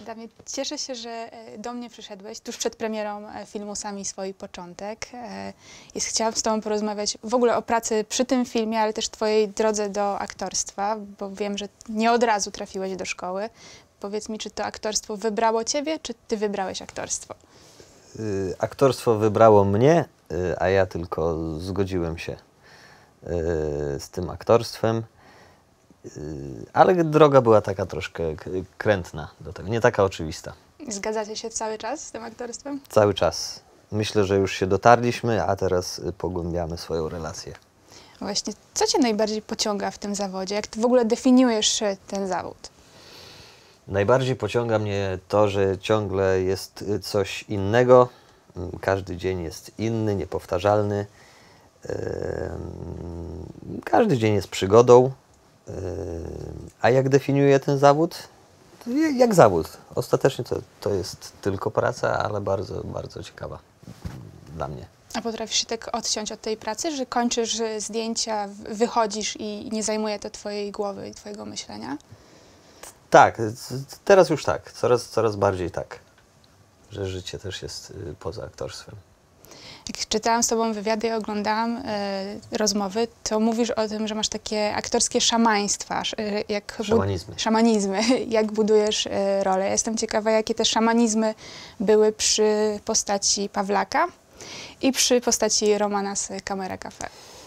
Adamie, cieszę się, że do mnie przyszedłeś tuż przed premierą filmu Sami swój początek. Chciałam z Tobą porozmawiać w ogóle o pracy przy tym filmie, ale też Twojej drodze do aktorstwa, bo wiem, że nie od razu trafiłeś do szkoły. Powiedz mi, czy to aktorstwo wybrało Ciebie, czy Ty wybrałeś aktorstwo? Aktorstwo wybrało mnie, a ja tylko zgodziłem się z tym aktorstwem. Ale droga była taka troszkę krętna do tego, nie taka oczywista. Zgadzacie się cały czas z tym aktorstwem? Cały czas. Myślę, że już się dotarliśmy, a teraz pogłębiamy swoją relację. Właśnie, co Cię najbardziej pociąga w tym zawodzie? Jak Ty w ogóle definiujesz ten zawód? Najbardziej pociąga mnie to, że ciągle jest coś innego. Każdy dzień jest inny, niepowtarzalny. Każdy dzień jest przygodą. A jak definiuję ten zawód? Jak zawód. Ostatecznie to jest tylko praca, ale bardzo, bardzo ciekawa dla mnie. A potrafisz się tak odciąć od tej pracy, że kończysz zdjęcia, wychodzisz i nie zajmuje to Twojej głowy i Twojego myślenia? Tak, teraz już tak. Coraz bardziej tak. Że życie też jest poza aktorstwem. Jak czytałam z Tobą wywiady i oglądałam rozmowy, to mówisz o tym, że masz takie aktorskie szamaństwa. Szamanizmy. Jak budujesz rolę. Ja jestem ciekawa, jakie te szamanizmy były przy postaci Pawlaka i przy postaci Romana z Camera Cafe.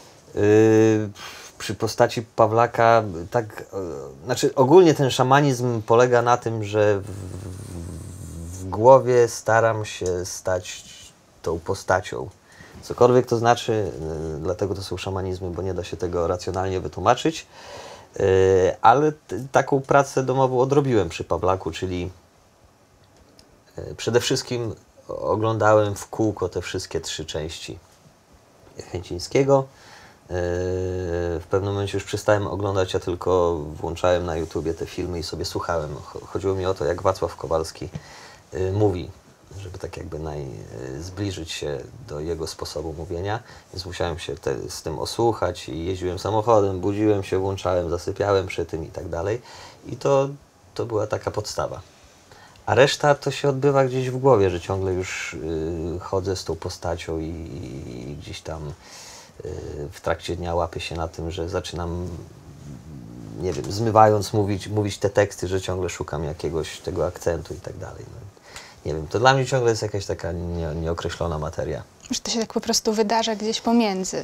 Przy postaci Pawlaka, tak, znaczy ogólnie ten szamanizm polega na tym, że w głowie staram się stać tą postacią. Cokolwiek to znaczy, dlatego to są szamanizmy, bo nie da się tego racjonalnie wytłumaczyć, ale taką pracę domową odrobiłem przy Pawlaku, czyli przede wszystkim oglądałem w kółko te wszystkie 3 części Chęcińskiego. W pewnym momencie już przestałem oglądać, ja tylko włączałem na YouTubie te filmy i sobie słuchałem. Chodziło mi o to, jak Wacław Kowalski mówi, żeby tak jakby zbliżyć się do jego sposobu mówienia, więc musiałem się z tym osłuchać i jeździłem samochodem, budziłem się, włączałem, zasypiałem przy tym i tak dalej. I to była taka podstawa. A reszta to się odbywa gdzieś w głowie, że ciągle już chodzę z tą postacią i gdzieś tam w trakcie dnia łapię się na tym, że zaczynam, nie wiem, zmywając mówić te teksty, że ciągle szukam jakiegoś tego akcentu i tak dalej. No, nie wiem, to dla mnie ciągle jest jakaś taka nieokreślona materia. Że to się tak po prostu wydarza gdzieś pomiędzy.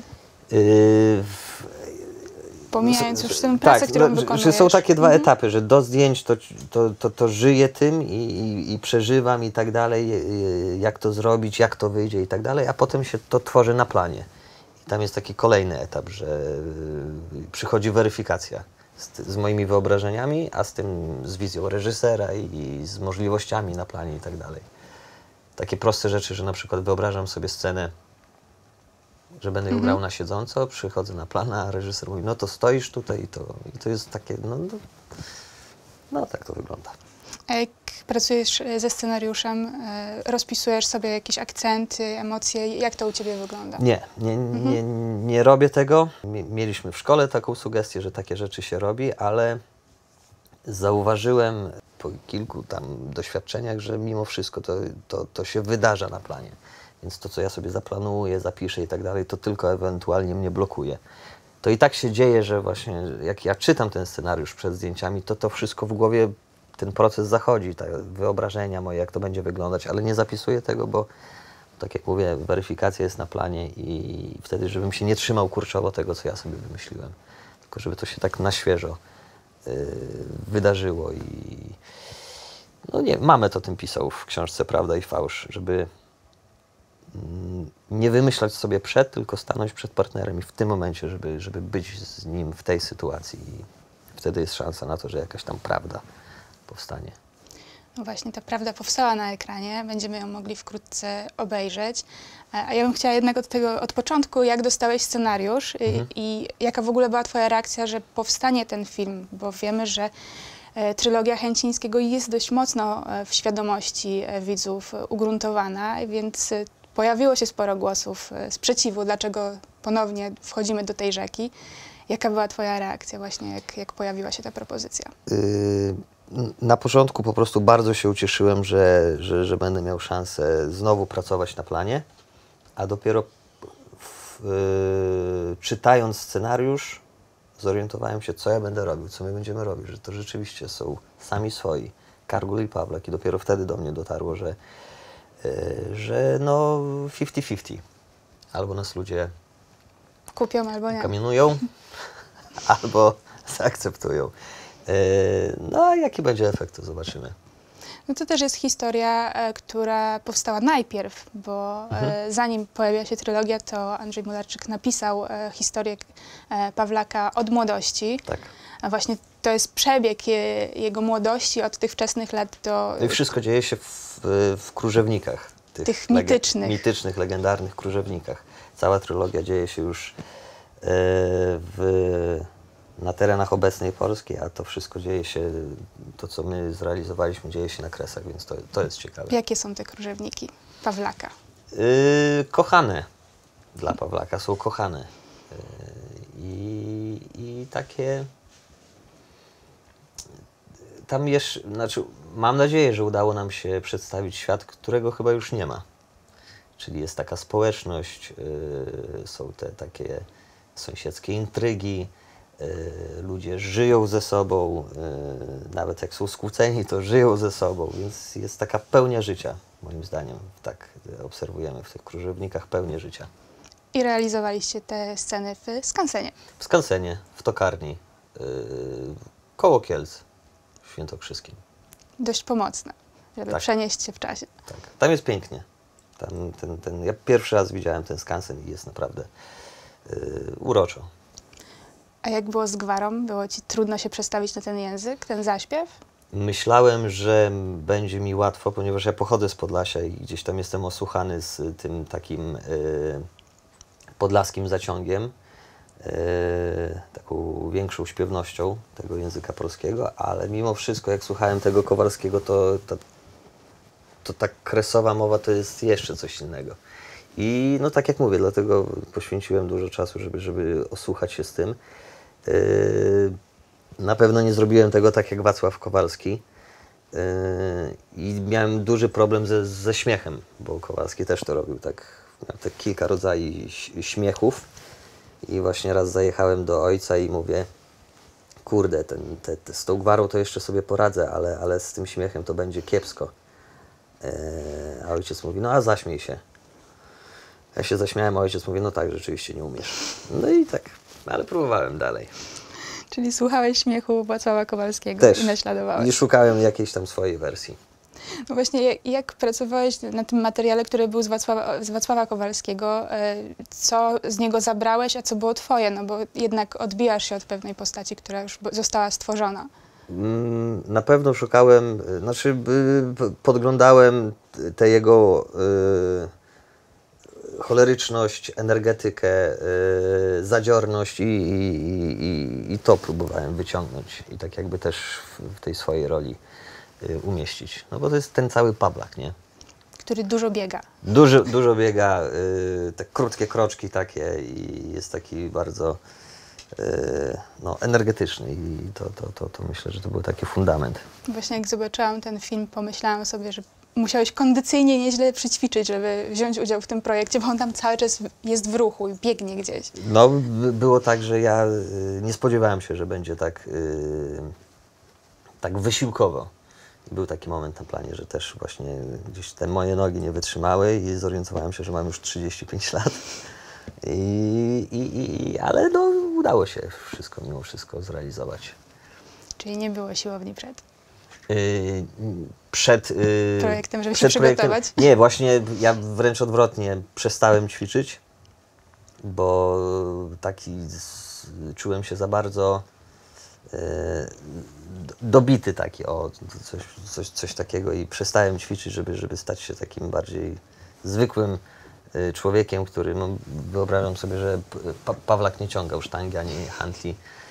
Pomijając już tę pracę, tak, którą wykonujesz. Że są takie 2 etapy, że do zdjęć to żyję tym i przeżywam i tak dalej, jak to zrobić, jak to wyjdzie i tak dalej, a potem się to tworzy na planie. I tam jest taki kolejny etap, że przychodzi weryfikacja z moimi wyobrażeniami, a z wizją reżysera i z możliwościami na planie i tak dalej. Takie proste rzeczy, że na przykład wyobrażam sobie scenę, że będę ją grał na siedząco, przychodzę na plan, a reżyser mówi, no to stoisz tutaj i to jest takie, no tak to wygląda. A jak pracujesz ze scenariuszem, rozpisujesz sobie jakieś akcenty, emocje, jak to u Ciebie wygląda? Nie robię tego. Mieliśmy w szkole taką sugestię, że takie rzeczy się robi, ale zauważyłem po kilku tam doświadczeniach, że mimo wszystko to się wydarza na planie. Więc to, co ja sobie zaplanuję, zapiszę i tak dalej, to tylko ewentualnie mnie blokuje. To i tak się dzieje, że właśnie jak ja czytam ten scenariusz przed zdjęciami, to wszystko w głowie, ten proces zachodzi, te wyobrażenia moje, jak to będzie wyglądać, ale nie zapisuję tego, bo tak jak mówię, weryfikacja jest na planie i wtedy, żebym się nie trzymał kurczowo tego, co ja sobie wymyśliłem, tylko żeby to się tak na świeżo wydarzyło i no nie, Mamet o tym pisał w książce Prawda i fałsz, żeby nie wymyślać sobie tylko stanąć przed partnerem i w tym momencie, żeby być z nim w tej sytuacji i wtedy jest szansa na to, że jakaś tam prawda powstanie. No właśnie, ta prawda powstała na ekranie, będziemy ją mogli wkrótce obejrzeć. A ja bym chciała jednak od początku, jak dostałeś scenariusz i jaka w ogóle była Twoja reakcja, że powstanie ten film, bo wiemy, że trylogia Chęcińskiego jest dość mocno w świadomości widzów ugruntowana, więc pojawiło się sporo głosów sprzeciwu, dlaczego ponownie wchodzimy do tej rzeki. Jaka była Twoja reakcja właśnie, jak pojawiła się ta propozycja? Na początku po prostu bardzo się ucieszyłem, że będę miał szansę znowu pracować na planie, a dopiero czytając scenariusz zorientowałem się, co ja będę robił, co my będziemy robić, że to rzeczywiście są sami swoi, Kargul i Pawlak, i dopiero wtedy do mnie dotarło, że no 50-50. Albo nas ludzie Kupią albo nie. kamienują, albo zaakceptują. No a jaki będzie efekt, to zobaczymy. No to też jest historia, która powstała najpierw, bo zanim pojawiła się trylogia, to Andrzej Mularczyk napisał historię Pawlaka od młodości. Tak. A właśnie to jest przebieg jego młodości od tych wczesnych lat do... No i wszystko dzieje się w Krużewnikach. Tych mitycznych. Mitycznych, legendarnych Krużewnikach. Cała trylogia dzieje się już na terenach obecnej Polski, a to wszystko dzieje się, to co my zrealizowaliśmy, dzieje się na Kresach, więc to jest ciekawe. Jakie są te Krużewniki Pawlaka? Kochane dla Pawlaka, są kochane. I takie... Tam jeszcze, znaczy, mam nadzieję, że udało nam się przedstawić świat, którego chyba już nie ma. Czyli jest taka społeczność, są te takie sąsiedzkie intrygi, ludzie żyją ze sobą, nawet jak są skłóceni, to żyją ze sobą, więc jest taka pełnia życia, moim zdaniem. Tak obserwujemy w tych Krużewnikach pełnię życia. I realizowaliście te sceny w skansenie. W skansenie, w tokarni, koło Kielc, w Świętokrzyskim. Dość pomocne, żeby Tak. przenieść się w czasie. Tak, tam jest pięknie. Ja pierwszy raz widziałem ten skansen i jest naprawdę uroczo. A jak było z gwarą? Było ci trudno się przestawić na ten język, ten zaśpiew? Myślałem, że będzie mi łatwo, ponieważ ja pochodzę z Podlasia i gdzieś tam jestem osłuchany z tym takim podlaskim zaciągiem, taką większą śpiewnością tego języka polskiego, ale mimo wszystko, jak słuchałem tego Kowalskiego, to ta kresowa mowa to jest jeszcze coś innego. I no tak jak mówię, dlatego poświęciłem dużo czasu, żeby osłuchać się z tym. Na pewno nie zrobiłem tego tak jak Wacław Kowalski i miałem duży problem ze śmiechem, bo Kowalski też to robił tak, miał te kilka rodzajów śmiechów i właśnie raz zajechałem do ojca i mówię, kurde, z tą gwarą to jeszcze sobie poradzę, ale z tym śmiechem to będzie kiepsko. A ojciec mówi, no a zaśmiej się. Ja się zaśmiałem, a ojciec mówi, no tak, rzeczywiście nie umiesz. No i tak, ale próbowałem dalej. Czyli słuchałeś śmiechu Wacława Kowalskiego Też. i naśladowałeś. Nie szukałem jakiejś tam swojej wersji. No właśnie, jak pracowałeś na tym materiale, który był z Wacława Kowalskiego, co z niego zabrałeś, a co było twoje? No bo jednak odbijasz się od pewnej postaci, która już została stworzona. Na pewno szukałem, podglądałem tę jego choleryczność, energetykę, zadziorność i to próbowałem wyciągnąć i tak jakby też w tej swojej roli umieścić. No bo to jest ten cały Pawlak, nie? Który dużo biega. Dużo biega, te krótkie kroczki takie i jest taki bardzo no, energetyczny i to myślę, że to był taki fundament. Właśnie jak zobaczyłam ten film, pomyślałam sobie, że musiałeś kondycyjnie nieźle przyćwiczyć, żeby wziąć udział w tym projekcie, bo on tam cały czas jest w ruchu i biegnie gdzieś. No, było tak, że ja nie spodziewałem się, że będzie tak wysiłkowo. I był taki moment na planie, że też właśnie gdzieś te moje nogi nie wytrzymały i zorientowałem się, że mam już 35 lat. Ale no, udało się wszystko, mimo wszystko zrealizować. Czyli nie było siłowni przed Przed projektem, żeby przed się projektem, przygotować? nie, właśnie ja wręcz odwrotnie przestałem ćwiczyć, bo czułem się za bardzo dobity taki, coś takiego i przestałem ćwiczyć, żeby stać się takim bardziej zwykłym człowiekiem, który, no, wyobrażam sobie, że Pawlak nie ciągał sztangi ani handli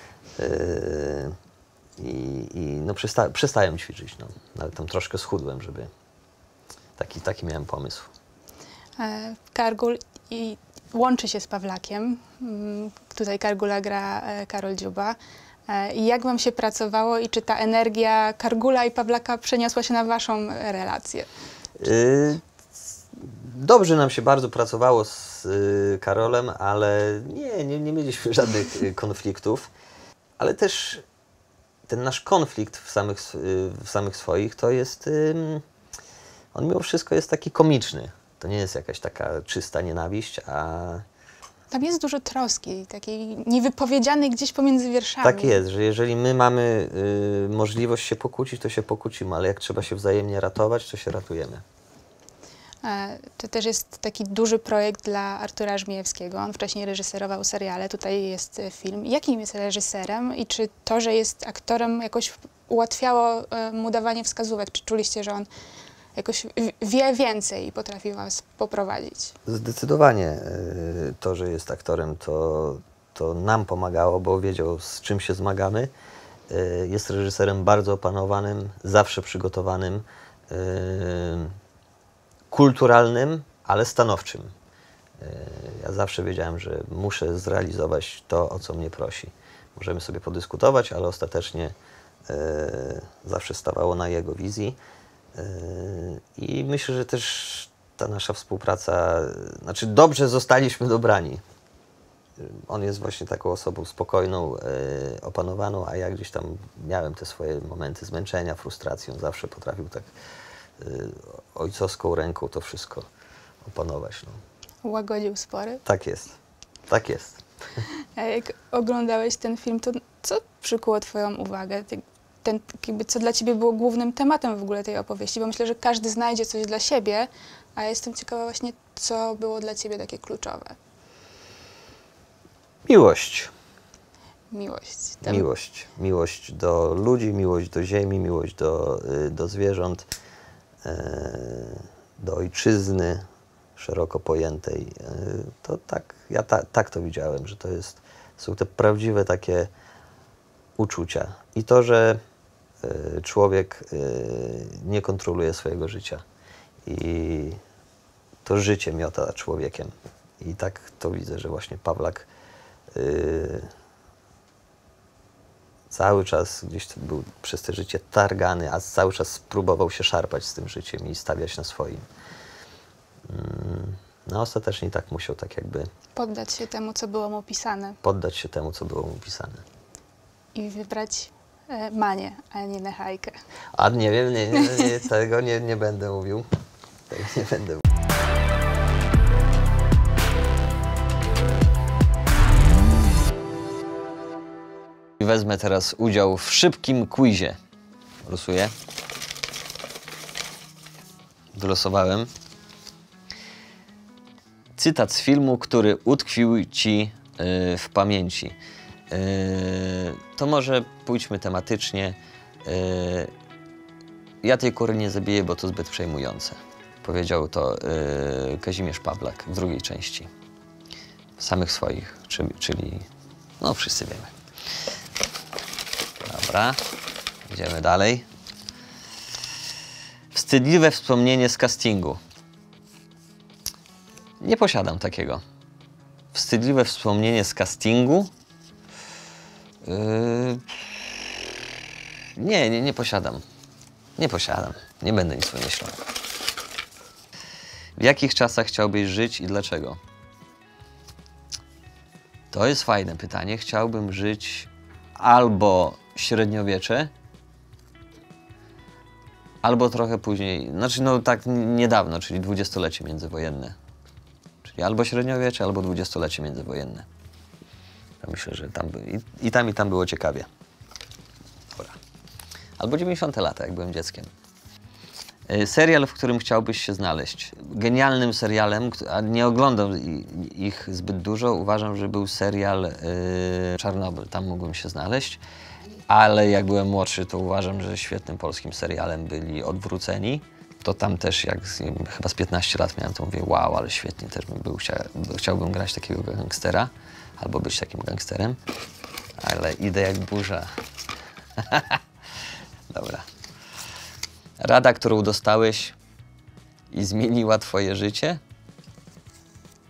no przestałem ćwiczyć, no. Nawet tam troszkę schudłem, żeby taki miałem pomysł. Kargul łączy się z Pawlakiem. Tutaj Kargula gra Karol Dziuba. I jak wam się pracowało i czy ta energia Kargula i Pawlaka przeniosła się na waszą relację? Dobrze nam się bardzo pracowało z Karolem, ale nie mieliśmy żadnych konfliktów. Ale też ten nasz konflikt w samych swoich to jest, on mimo wszystko jest taki komiczny. To nie jest jakaś taka czysta nienawiść, a... Tam jest dużo troski, takiej niewypowiedzianej gdzieś pomiędzy wierszami. Tak jest, że jeżeli my mamy możliwość się pokłócić, to się pokłócimy, ale jak trzeba się wzajemnie ratować, to się ratujemy. To też jest taki duży projekt dla Artura Żmijewskiego. On wcześniej reżyserował seriale, tutaj jest film. Jakim jest reżyserem i czy to, że jest aktorem, jakoś ułatwiało mu dawanie wskazówek? Czy czuliście, że on jakoś wie więcej i potrafi was poprowadzić? Zdecydowanie to, że jest aktorem, to nam pomagało, bo wiedział, z czym się zmagamy. Jest reżyserem bardzo opanowanym, zawsze przygotowanym, kulturalnym, ale stanowczym. Ja zawsze wiedziałem, że muszę zrealizować to, o co mnie prosi. Możemy sobie podyskutować, ale ostatecznie zawsze stawało na jego wizji. I myślę, że też ta nasza współpraca, znaczy dobrze zostaliśmy dobrani. On jest właśnie taką osobą spokojną, opanowaną, a ja gdzieś tam miałem te swoje momenty zmęczenia, frustracji. On zawsze potrafił tak ojcowską ręką to wszystko opanować. No. Łagodził spory? Tak jest, tak jest. A jak oglądałeś ten film, to co przykuło twoją uwagę? Co dla ciebie było głównym tematem w ogóle tej opowieści? Bo myślę, że każdy znajdzie coś dla siebie, a ja jestem ciekawa właśnie, co było dla ciebie takie kluczowe. Miłość. Miłość. Miłość. Miłość do ludzi, miłość do ziemi, miłość do zwierząt, do ojczyzny szeroko pojętej. To tak, ja tak to widziałem, że są te prawdziwe takie uczucia. I to, że człowiek nie kontroluje swojego życia. I to życie miota człowiekiem. I tak to widzę, że właśnie Pawlak cały czas gdzieś był przez to życie targany, a cały czas próbował się szarpać z tym życiem i stawiać na swoim. No ostatecznie tak musiał tak jakby... Poddać się temu, co było mu pisane. Poddać się temu, co było mu pisane. I wybrać Manię, a nie Nechajkę. A nie wiem, tego nie będę mówił. Tego nie będę mówił. Wezmę teraz udział w szybkim quizie. Losuję. Wylosowałem. Cytat z filmu, który utkwił ci w pamięci. To może pójdźmy tematycznie. Ja tej kury nie zabiję, bo to zbyt przejmujące. Powiedział to Kazimierz Pawlak w drugiej części. Samych swoich, czyli no wszyscy wiemy. Dobra, idziemy dalej. Wstydliwe wspomnienie z castingu. Nie posiadam takiego. Wstydliwe wspomnienie z castingu? Nie posiadam. Nie posiadam. Nie będę nic wymyślał. W jakich czasach chciałbyś żyć i dlaczego? To jest fajne pytanie. Chciałbym żyć albo średniowiecze, albo trochę później, znaczy no tak niedawno, czyli dwudziestolecie międzywojenne. Czyli albo średniowiecze, albo dwudziestolecie międzywojenne. Ja myślę, że tam i tam było ciekawie. Dobra. Albo 90 lata, jak byłem dzieckiem. Serial, w którym chciałbyś się znaleźć. Genialnym serialem, a nie oglądam ich zbyt dużo, uważam, że był serial Czarnobyl. Tam mógłbym się znaleźć. Ale jak byłem młodszy, to uważam, że świetnym polskim serialem byli Odwróceni. To tam też, jak chyba z 15 lat miałem, to mówię, wow, ale świetnie też bym był. Chciałbym grać takiego gangstera, albo być takim gangsterem. Ale idę jak burza. Dobra. Rada, którą dostałeś i zmieniła twoje życie?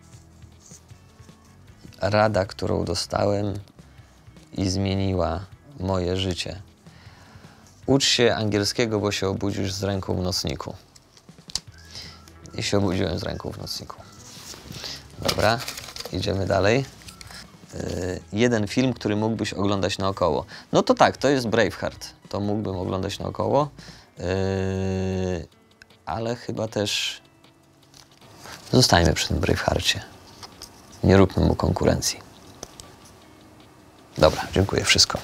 Rada, którą dostałem i zmieniła moje życie. Ucz się angielskiego, bo się obudzisz z ręką w nocniku. I się obudziłem z ręką w nocniku. Dobra, idziemy dalej. Jeden film, który mógłbyś oglądać naokoło. No to tak, to jest Braveheart. To mógłbym oglądać naokoło. Ale chyba też zostańmy przy tym Bravehearcie. Nie róbmy mu konkurencji. Dobra, dziękuję, wszystko.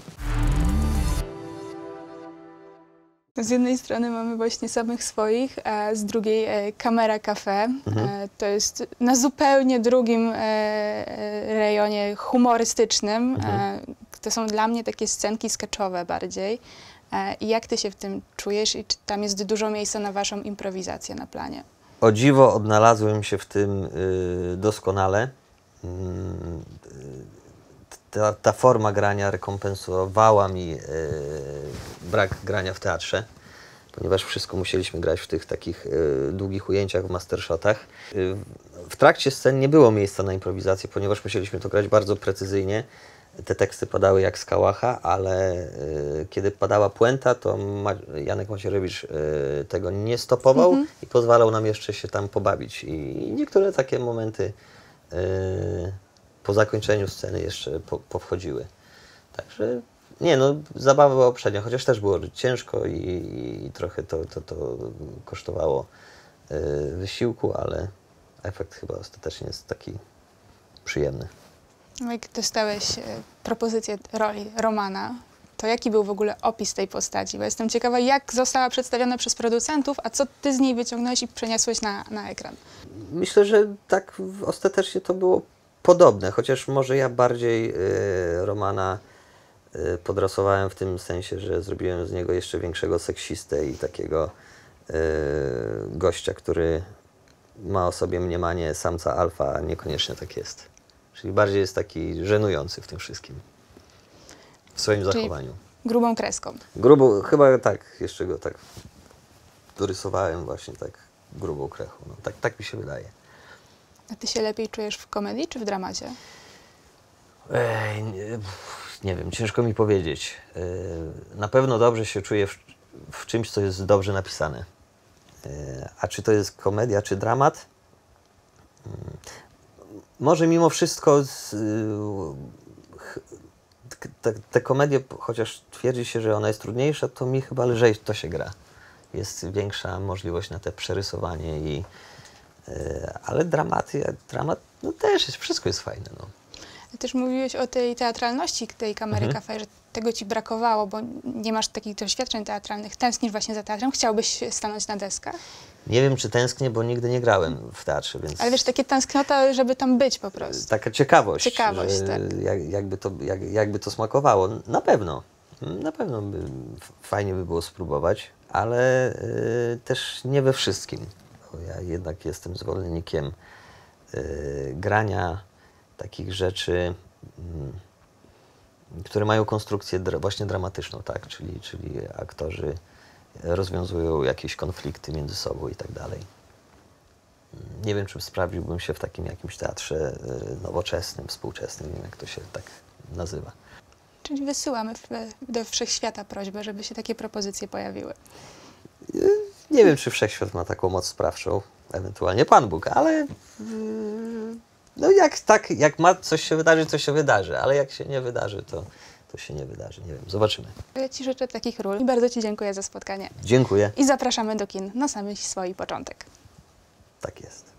Z jednej strony mamy właśnie samych swoich, a z drugiej Kamera Cafe. To jest na zupełnie drugim rejonie humorystycznym. To są dla mnie takie scenki sketchowe bardziej. I jak ty się w tym czujesz i czy tam jest dużo miejsca na waszą improwizację na planie? O dziwo odnalazłem się w tym doskonale. Ta forma grania rekompensowała mi brak grania w teatrze, ponieważ wszystko musieliśmy grać w tych takich długich ujęciach w mastershotach. W trakcie scen nie było miejsca na improwizację, ponieważ musieliśmy to grać bardzo precyzyjnie. Te teksty padały jak z kałacha, ale kiedy padała puenta, to Janek Macierewicz tego nie stopował i pozwalał nam jeszcze się tam pobawić. I niektóre takie momenty po zakończeniu sceny jeszcze powchodziły. Także nie, no zabawa była poprzednia, chociaż też było ciężko i trochę to kosztowało wysiłku, ale efekt chyba ostatecznie jest taki przyjemny. Jak dostałeś propozycję roli Romana, to jaki był w ogóle opis tej postaci? Bo jestem ciekawa, jak została przedstawiona przez producentów, a co ty z niej wyciągnąłeś i przeniosłeś na ekran? Myślę, że tak ostatecznie to było podobne, chociaż może ja bardziej Romana podrasowałem w tym sensie, że zrobiłem z niego jeszcze większego seksistę i takiego gościa, który ma o sobie mniemanie samca alfa, a niekoniecznie tak jest. Czyli bardziej jest taki żenujący w tym wszystkim. W swoim zachowaniu. Grubą kreską. Grubą, chyba tak, jeszcze go tak dorysowałem właśnie tak grubą krechą. No, tak mi się wydaje. A ty się lepiej czujesz w komedii czy w dramacie? Nie wiem, ciężko mi powiedzieć. Na pewno dobrze się czuję w czymś, co jest dobrze napisane. A czy to jest komedia, czy dramat? Może mimo wszystko te komedie, chociaż twierdzi się, że ona jest trudniejsza, to mi chyba lżej to się gra. Jest większa możliwość na te przerysowanie ale dramat no też jest, wszystko jest fajne. No. Też mówiłeś o tej teatralności tej Kamery Cafe, że tego ci brakowało, bo nie masz takich doświadczeń teatralnych. Tęsknisz właśnie za teatrem? Chciałbyś stanąć na deskach? Nie wiem, czy tęsknię, bo nigdy nie grałem w teatrze, więc... Ale wiesz, takie tęsknota, żeby tam być po prostu. Taka ciekawość. Ciekawość, tak. Jakby to smakowało. Na pewno fajnie by było spróbować, ale też nie we wszystkim. Bo ja jednak jestem zwolennikiem grania takich rzeczy, które mają konstrukcję właśnie dramatyczną, tak? Czyli aktorzy rozwiązują jakieś konflikty między sobą i tak dalej. Nie wiem, czy sprawdziłbym się w takim jakimś teatrze nowoczesnym, współczesnym, nie wiem, jak to się tak nazywa. Czyli wysyłamy do wszechświata prośbę, żeby się takie propozycje pojawiły. Nie wiem, czy wszechświat ma taką moc sprawczą, ewentualnie Pan Bóg, ale no jak ma coś się wydarzy, to się wydarzy, ale jak się nie wydarzy, to się nie wydarzy. Nie wiem, zobaczymy. Ja ci życzę takich ról i bardzo ci dziękuję za spotkanie. Dziękuję. I zapraszamy do kin na sam swój początek. Tak jest.